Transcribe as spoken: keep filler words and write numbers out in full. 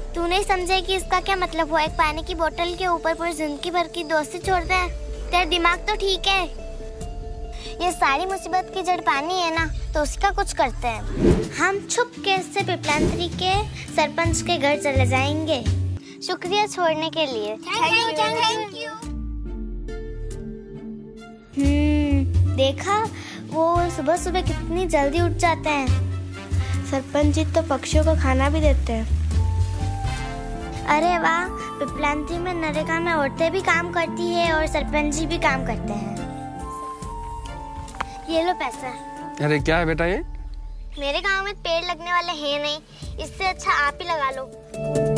तू नहीं समझे कि इसका क्या मतलब हुआ? एक पानी की बोतल के ऊपर पूरी जिंदगी भर की दोस्ती छोड़ दे। तेरा दिमाग तो ठीक है। ये सारी मुसीबत की जड़ पानी है ना, तो उसका कुछ करते हैं। हम छुप के से पिपलांतरी के सरपंच के घर चले जाएंगे। शुक्रिया छोड़ने के लिए। Thank you thank you. हम्म देखा, वो सुबह सुबह कितनी जल्दी उठ जाते हैं। सरपंच जी तो पक्षियों को खाना भी देते हैं। अरे वाह, पिपलांतरी में नरेगा में औरतें भी काम करती है और सरपंच जी भी काम करते हैं। ये लो पैसा। अरे क्या है बेटा ये? मेरे गांव में पेड़ लगने वाले हैं नहीं, इससे अच्छा आप ही लगा लो।